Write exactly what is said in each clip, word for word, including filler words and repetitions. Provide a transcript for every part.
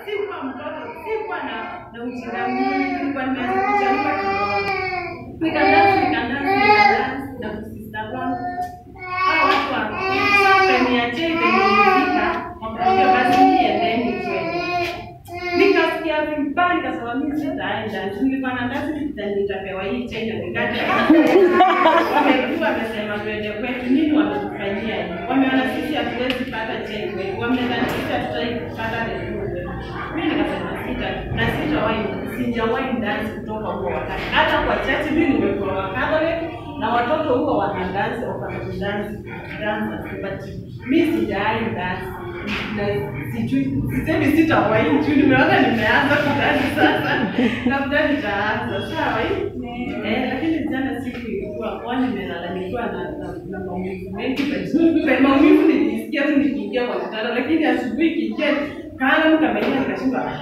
sikuwa mtoto, sikuwa na na ujinga mwingi, nilikuwa nimechanuka kidogo. Nikadance, nikadance, nikadance na kusista wangu. Hao watu wa kuniachia imenifika, wakaambia basi niendeni kwenu. Nikasikia vibaya nikasema mimi sitaenda. Nilikuwa na dance nitapewa hii chain nikati. Wamekuwa wamesema twende kwetu, nini wametufanyia hivi? Wameona sisi hatuwezi pata chain kwetu. Wameona sisi hatutaki kupata refu. Mimi nikasema sita na sitawahi sijawahi dance kutoka kwa wakati. Hata kwa church mimi nimekuwa wakati na watoto huko wana dance au kama dance dance but mimi sijawahi dance. Na sijui sisemi sitawahi juu nimeona nimeanza kudance sasa. Labda nitaanza sawa hivi. Eh lakini jana siku ilikuwa kwani nimelalamikiwa na na maumivu mengi kwa maumivu nilisikia tu nikiingia kwa kitanda lakini asubuhi kiingia kana mkamenya nikashindwa.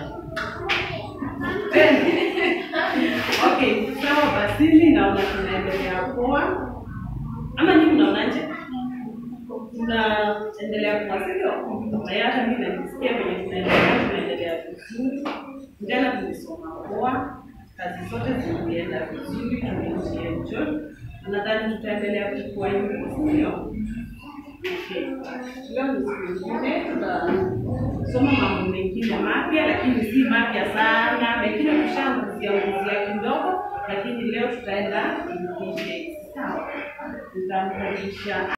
Okay, sawa basi mimi naona tunaendelea poa. Ama nyinyi mnaonaje? Tunaendelea kwa sio? Hata mimi najisikia kwenye tunaendelea tunaendelea vizuri. Jana tulisoma poa. Kazi zote zilienda vizuri, tumeenjoy. Nadhani tutaendelea kukua hivyo, sio? Okay. Leo ni siku nyingine tunasoma mambo mengine mapya lakini si mapya sana. Mengine tushanguzia nguzia kidogo lakini leo tutaenda nje. Sawa. Tutamkaribisha